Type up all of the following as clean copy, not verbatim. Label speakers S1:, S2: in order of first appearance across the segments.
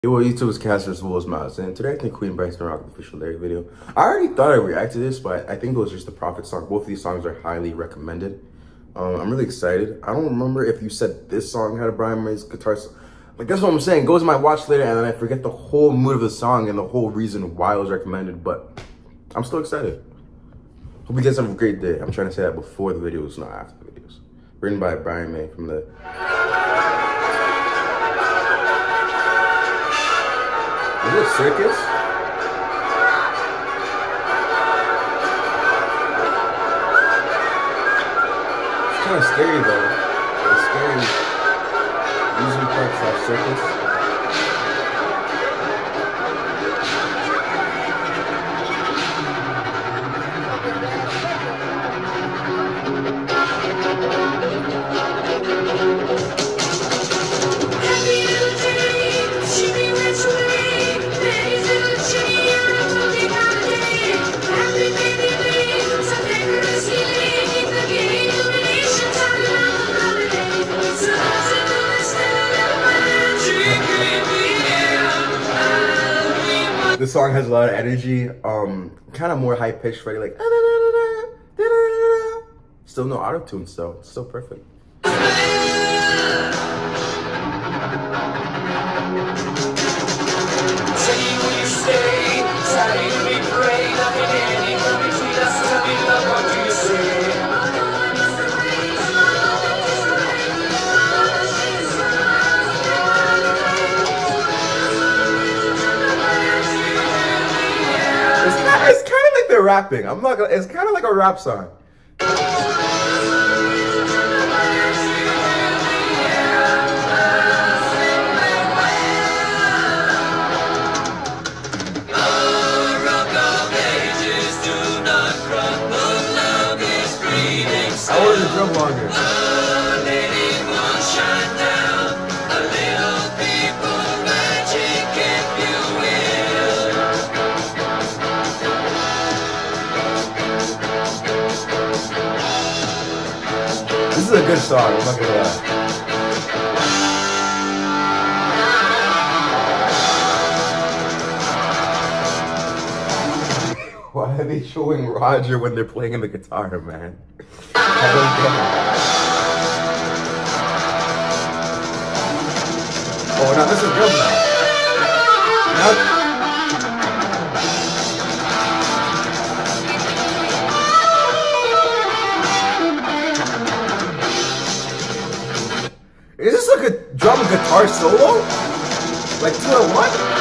S1: Yo, YouTube's Casters Wolves Mouse, and today I think Queen Brighton Rock the official lyric video. I already thought I'd react to this, but I think it was just the Prophet song. Both of these songs are highly recommended. I'm really excited. I don't remember if you said this song had a Brian May's guitar. Like, that's what I'm saying. It goes to my watch later, and then I forget the whole mood of the song and the whole reason why it was recommended, but I'm still excited. Hope you guys have a great day. I'm trying to say that before the videos, not after the videos. Written by Brian May from the... Is it a circus? It's kind of scary though. It's scary. Amusement park / circus. This song has a lot of energy, kind of more high pitched, ready, like still no auto tune, so it's still perfect. It's kind of like they're rapping. I'm not gonna, it's kind of like a rap song. I wanted to drum longer. This is a good song, I'm not gonna lie. Why are they showing Roger when they're playing the guitar, man? I don't get it. Oh, now this is good now. Is this like a drum guitar solo? Like 2-in-1?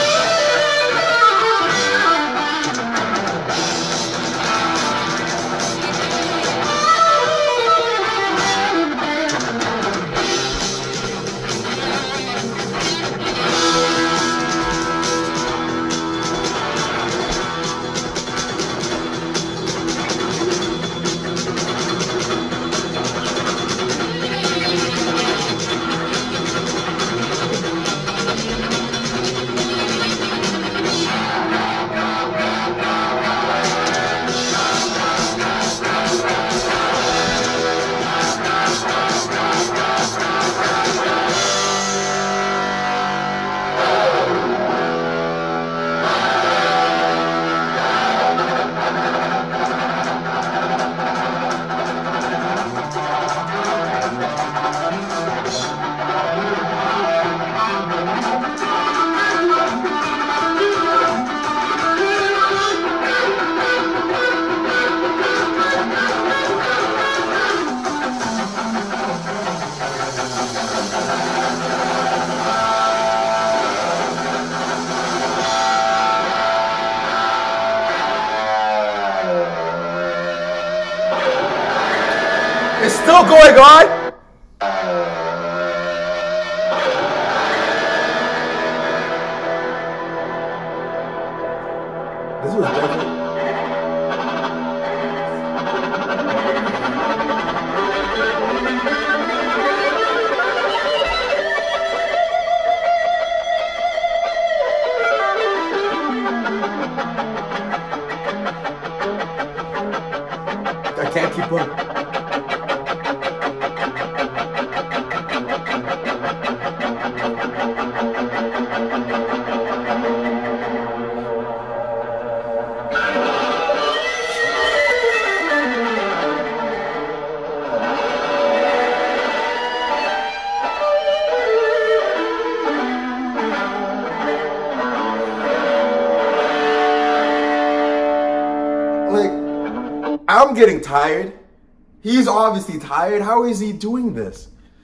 S1: It's still going on? This was definitely... I can't keep up. I'm getting tired. He's obviously tired. How is he doing this?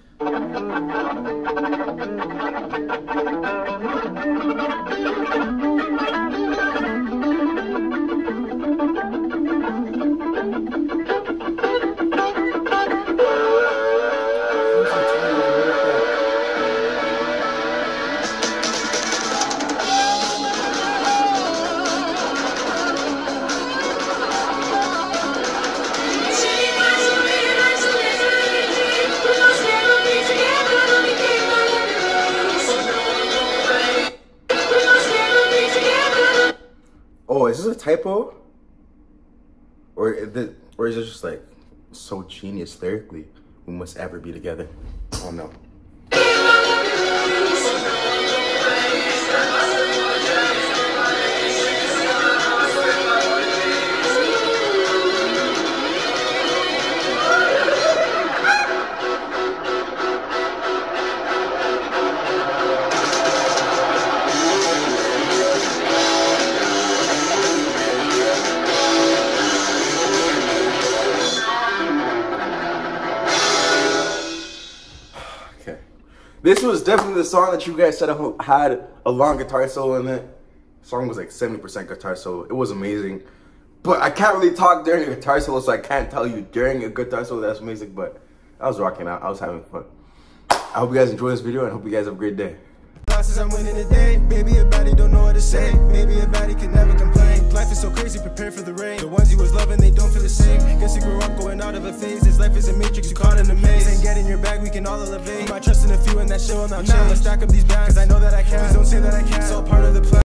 S1: Oh, is this a typo? Or is it just like so genius lyrically? We must ever be together. Oh no. This was definitely the song that you guys said had a long guitar solo in it. The song was like 70% guitar solo. It was amazing. But I can't really talk during a guitar solo, so I can't tell you during a guitar solo that's amazing. But I was rocking out. I was having fun. I hope you guys enjoyed this video and I hope you guys have a great day.
S2: I'm winning today. Maybe a baddie don't know what to say. Maybe a baddie can never complain. Life is so crazy, prepare for the rain. The ones you was loving, they don't feel the same. Guess you grew up going out of a phase. This life is a matrix, you caught in a maze. And get in your bag, we can all elevate. My trust in a few and that show, I'm not chill. Let's stack up these bags, cause I know that I can. Please don't say that I can't. It's all part of the plan.